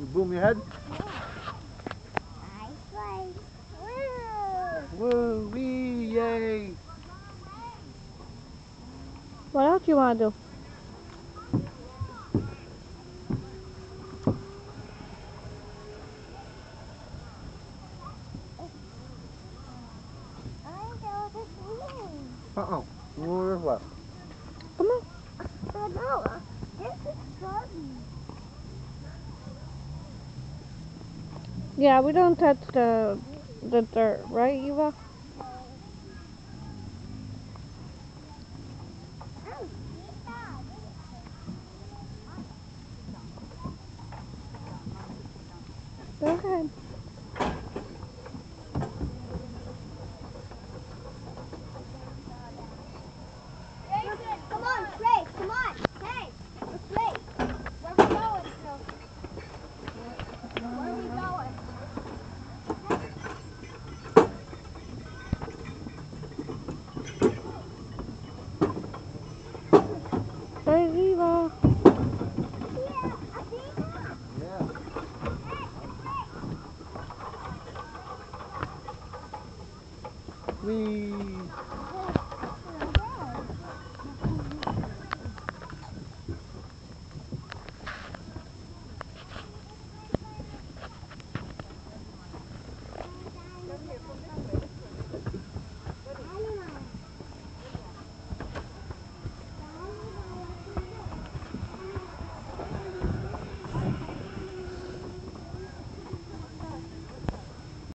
boom your head. Woo, wee, yay. What else you want to do? Uh-oh. Where's what? Come on. No, this is fun. Yeah, we don't touch the dirt, right, Eva? Go ahead. Come on, Trace, come on. Hey, let's race. Where we going, Phil? Where we going? There's Eva. Yeah. Wee.